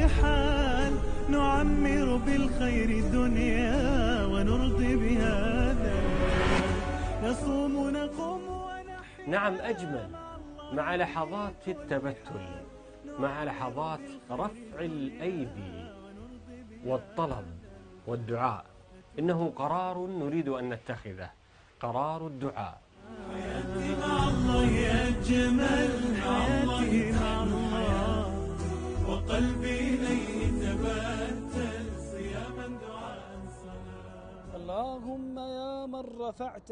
حال نعمر بالخير الدنيا ونرضي بهذا نصوم نقوم ونحيا. نعم، أجمل مع لحظات التبتل، مع لحظات رفع الأيدي والطلب والدعاء. إنه قرار نريد أن نتخذه، قرار الدعاء. حياتي مع الله أجمل، حياتي مع الله وقلبي إليه تبتل صياما دعاء صلاة. اللهم يا من رفعت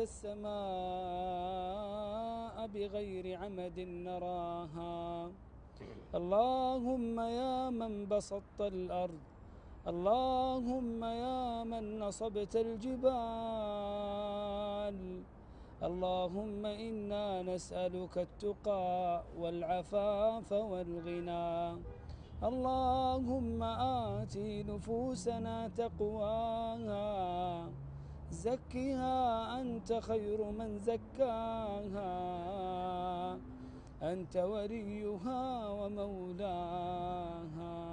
السماء بغير عمد نراها، اللهم يا من بسطت الأرض، اللهم يا من نصبت الجبال، اللهم إنا نسألك التقى والعفاف والغنى. اللهم آت نفوسنا تقواها، زكها أنت خير من زكاها، أنت وليها ومولاها.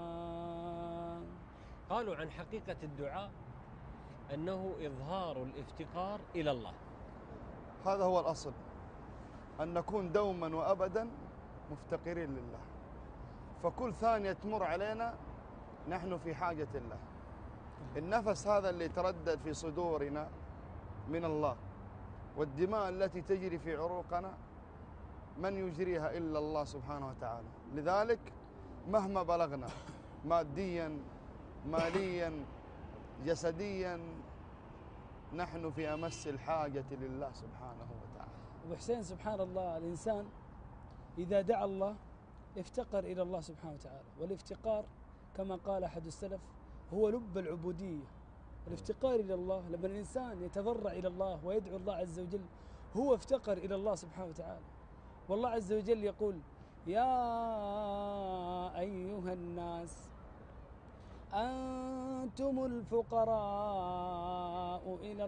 قالوا عن حقيقة الدعاء أنه إظهار الافتقار إلى الله. هذا هو الأصل، أن نكون دوما وأبدا مفتقرين لله، فكل ثانية تمر علينا نحن في حاجة له. النفس هذا اللي يتردد في صدورنا من الله، والدماء التي تجري في عروقنا من يجريها إلا الله سبحانه وتعالى. لذلك مهما بلغنا ماديا ماليا جسديا نحن في أمس الحاجة لله سبحانه وتعالى. وحسين سبحان الله، الإنسان إذا دعا الله افتقر إلى الله سبحانه وتعالى، والافتقار كما قال أحد السلف هو لب العبودية. الافتقار إلى الله لما الإنسان يتضرع إلى الله ويدعو الله عز وجل هو افتقر إلى الله سبحانه وتعالى. والله عز وجل يقول يا أيها الناس أنتم الفقراء إلى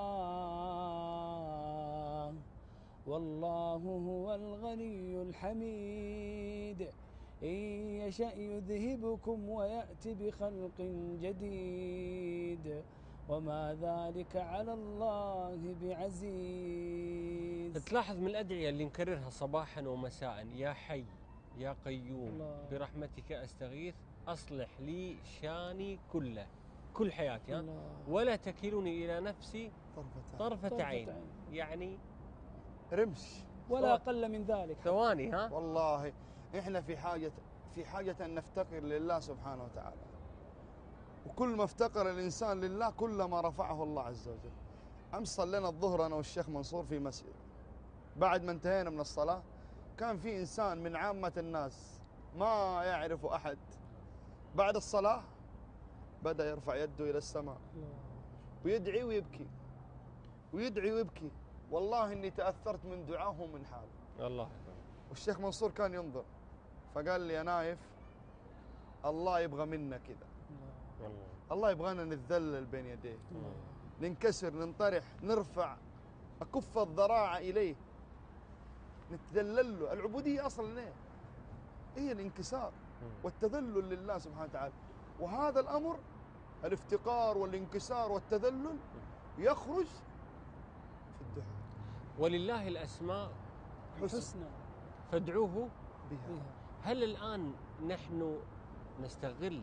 الله والله هو الغني الحميد إن يشأ يذهبكم ويأتي بخلق جديد وما ذلك على الله بعزيز. تلاحظ من الأدعية اللي نكررها صباحا ومساء: يا حي يا قيوم الله. برحمتك أستغيث أصلح لي شاني كله، كل حياتي، الله. ولا تكلني إلى نفسي طرفة عين. عين. يعني رمش ولا أقل من ذلك. ثواني. والله إحنا في حاجة أن نفتقر لله سبحانه وتعالى، وكل ما افتقر الإنسان لله كلما رفعه الله عز وجل. أمس صلينا الظهر أنا والشيخ منصور في مسجد، بعد ما انتهينا من الصلاة كان في إنسان من عامة الناس ما يعرف أحد، بعد الصلاة بدأ يرفع يده إلى السماء ويدعي ويبكي ويدعي ويبكي. والله إني تأثرت من دعاه ومن حاله. الله. والشيخ منصور كان ينظر فقال لي يا نايف الله يبغى منا كذا، الله يبغانا نتذلل بين يديه، ننكسر ننطرح نرفع أكف الذراع إليه نتذلل له. العبودية أصلا إيه؟ هي الانكسار والتذلل لله سبحانه وتعالى. وهذا الأمر الافتقار والانكسار والتذلل يخرج في الدعاء. ولله الأسماء حسنى فادعوه بها. هل الآن نحن نستغل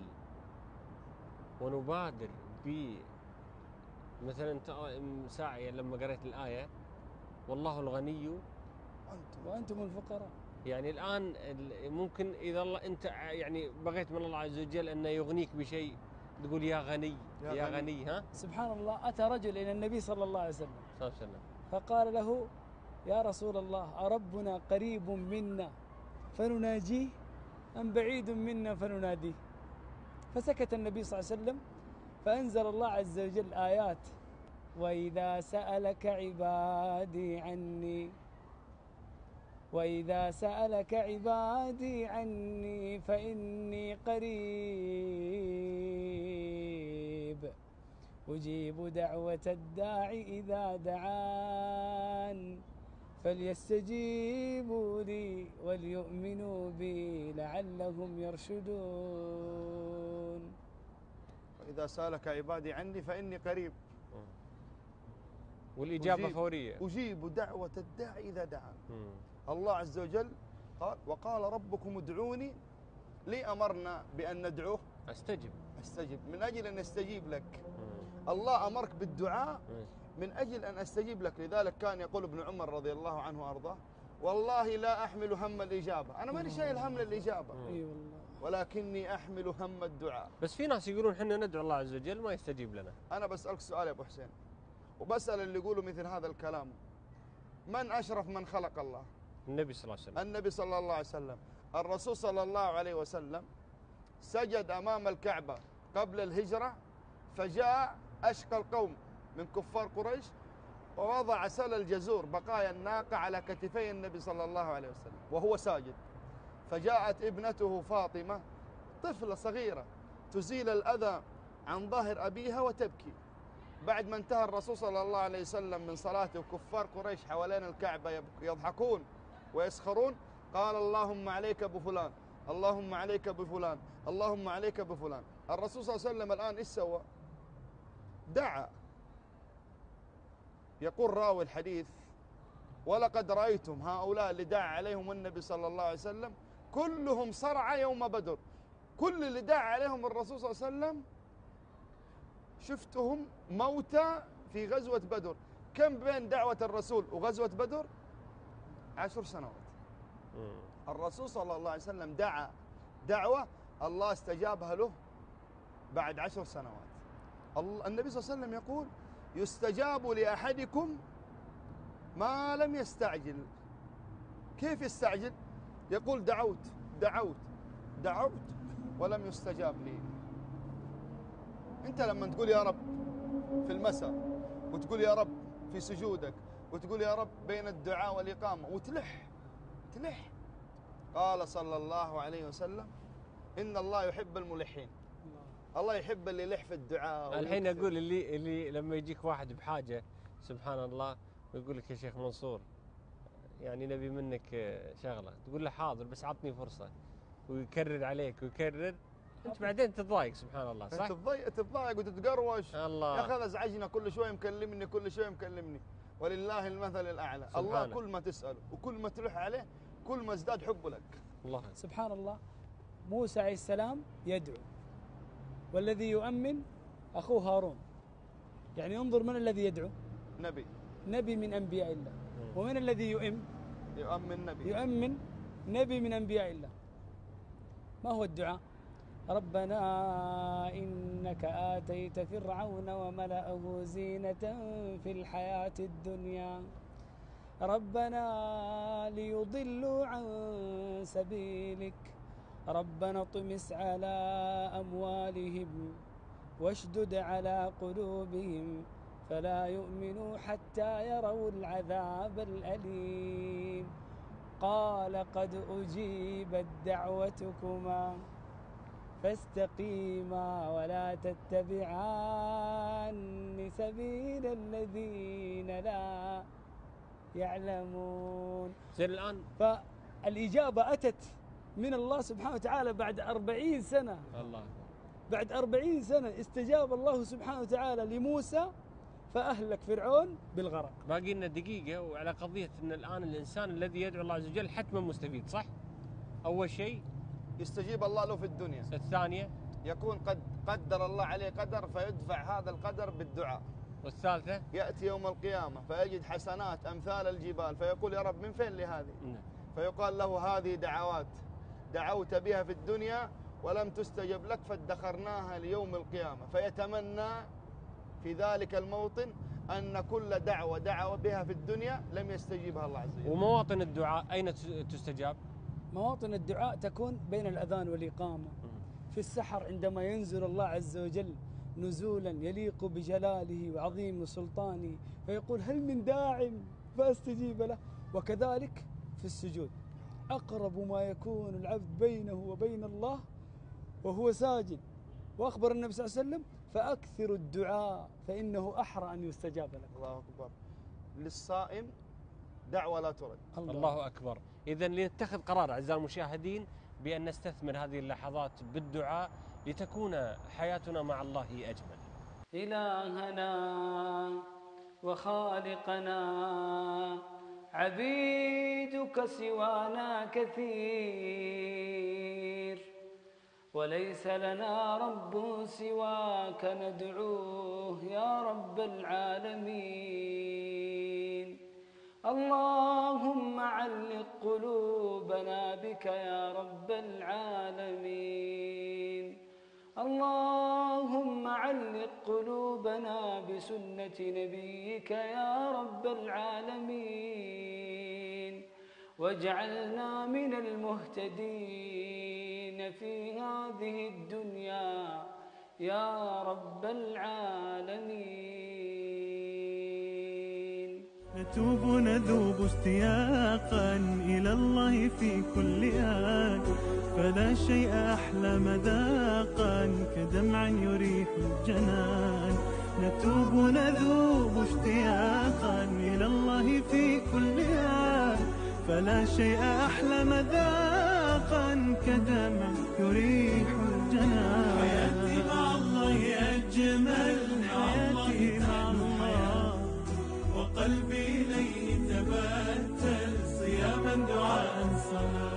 ونبادر مثلا ساعية لما قرأت الآية والله الغني وأنتم الفقراء؟ يعني الآن ممكن إذا الله أنت يعني بغيت من الله عز وجل أن يغنيك بشيء تقول يا غني يا غني. ها سبحان الله، أتى رجل إلى النبي صلى الله عليه وسلم فقال له يا رسول الله أربنا قريب منا فنناجيه أم بعيد منا فنناديه؟ فسكت النبي صلى الله عليه وسلم فأنزل الله عز وجل آيات وإذا سألك عبادي عني وإذا سألك عبادي عني فإني قريب أجيب دعوة الداعي إذا دعان فليستجيبوا لي وليؤمنوا بي لعلهم يرشدون. وإذا سألك عبادي عني فإني قريب. والإجابة فورية. أجيب دعوة الداعي إذا دعان. الله عز وجل قال وقال ربكم ادعوني لي أمرنا بأن ندعوه أستجب من أجل أن يستجيب لك. الله أمرك بالدعاء من أجل أن أستجيب لك. لذلك كان يقول ابن عمر رضي الله عنه وأرضاه والله لا أحمل هم الإجابة، أنا ماني شايل هم الإجابة، ولكني أحمل هم الدعاء. بس في ناس يقولون احنا ندعو الله عز وجل ما يستجيب لنا. أنا بسألك سؤال يا أبو حسين، وبسأل اللي يقولوا مثل هذا الكلام، من أشرف من خلق الله؟ النبي صلى الله عليه وسلم. النبي صلى الله عليه وسلم. الرسول صلى الله عليه وسلم سجد أمام الكعبة قبل الهجرة، فجاء أشقى القوم من كفار قريش ووضع سل الجزور بقايا الناقة على كتفي النبي صلى الله عليه وسلم وهو ساجد. فجاءت ابنته فاطمة طفلة صغيرة تزيل الأذى عن ظهر أبيها وتبكي. بعد ما انتهى الرسول صلى الله عليه وسلم من صلاته وكفار قريش حوالين الكعبة يضحكون ويسخرون، قال اللهم عليك بفلان، اللهم عليك بفلان، اللهم عليك بفلان. الرسول صلى الله عليه وسلم الآن إيش سوى؟ دعا. يقول راوي الحديث ولقد رأيتم هؤلاء اللي دعا عليهم النبي صلى الله عليه وسلم كلهم صرع يوم بدر. كل اللي دعا عليهم الرسول صلى الله عليه وسلم شفتهم موتى في غزوة بدر. كم بين دعوة الرسول وغزوة بدر؟ 10 سنوات. الرسول صلى الله عليه وسلم دعا دعوة الله استجابها له بعد 10 سنوات. النبي صلى الله عليه وسلم يقول يستجاب لأحدكم ما لم يستعجل. كيف يستعجل؟ يقول دعوت دعوت دعوت ولم يستجاب لي. أنت لما تقول يا رب في المساء وتقول يا رب في سجودك وتقول يا رب بين الدعاء والإقامة وتلح، قال صلى الله عليه وسلم إن الله يحب الملحين. الله يحب اللي يلح في الدعاء. الحين أقول اللي لما يجيك واحد بحاجة سبحان الله ويقول لك يا شيخ منصور يعني نبي منك شغلة، تقول له حاضر بس عطني فرصة، ويكرر عليك ويكرر، أنت بعدين تتضايق سبحان الله صح؟ تتضايق وتتقروش. الله يا أخي هذا ازعجنا، كل شوي مكلمني كل شوي مكلمني، ولله المثل الأعلى. الله كل ما تسأله وكل ما تلح عليه كل ما ازداد حبه لك. الله سبحان الله. موسى عليه السلام يدعو والذي يؤمن أخوه هارون. يعني انظر من الذي يدعو؟ نبي من أنبياء الله. ومن الذي يؤمن نبي من أنبياء الله. ما هو الدعاء؟ ربنا إنك آتيت فرعون وملأه زينة في الحياة الدنيا ربنا ليضلوا عن سبيلك ربنا اطمس على أموالهم واشدد على قلوبهم فلا يؤمنوا حتى يروا العذاب الأليم قال قد أجيبت دعوتكما فاستقيما ولا تتبعان سبيل الذين لا يعلمون. زين الآن فالإجابة أتت من الله سبحانه وتعالى بعد 40 سنة. الله بعد 40 سنة استجاب الله سبحانه وتعالى لموسى فأهلك فرعون بالغرق. باقي لنا دقيقة وعلى قضية أن الآن الإنسان الذي يدعو الله عز وجل حتما مستفيد صح؟ أول شيء يستجيب الله له في الدنيا. الثانية يكون قد قدر الله عليه قدر فيدفع هذا القدر بالدعاء. والثالثة يأتي يوم القيامة فيجد حسنات أمثال الجبال فيقول يا رب من فين لي هذه؟ فيقال له هذه دعوات دعوت بها في الدنيا ولم تستجب لك فادخرناها ليوم القيامة. فيتمنى في ذلك الموطن أن كل دعوة دعوة بها في الدنيا لم يستجيبها الله عز وجل. ومواطن الدعاء أين تستجاب؟ مواطن الدعاء تكون بين الأذان والإقامة. في السحر عندما ينزل الله عز وجل نزولا يليق بجلاله وعظيم سلطانه فيقول هل من داع فاستجيب له. وكذلك في السجود أقرب ما يكون العبد بينه وبين الله وهو ساجد. وأخبر النبي صلى الله عليه وسلم فأكثر الدعاء فإنه أحرى أن يستجاب لك. الله أكبر. للصائم دعوة لا ترد. الله أكبر. إذن لنتخذ قرار أعزائي المشاهدين بأن نستثمر هذه اللحظات بالدعاء لتكون حياتنا مع الله أجمل. إلهنا وخالقنا عبيدك سوانا كثير، وليس لنا رب سواك ندعوه يا رب العالمين. اللهم علق قلوبنا بك يا رب العالمين. اللهم علق قلوبنا بسنة نبيك يا رب العالمين، واجعلنا من المهتدين في هذه الدنيا يا رب العالمين. نتوب نذوب اشتياقا إلى الله في كل آن، فلا شيء أحلى مذاقا كدمع يريح الجنان. نتوب نذوب اشتياقا إلى الله في كل آن، فلا شيء أحلى مذاقا كدمع يريح الجنان. حياتي مع الله أجمل، حياتي مع الله، وقلبي إليه تبتل صياما دعاء صلاة.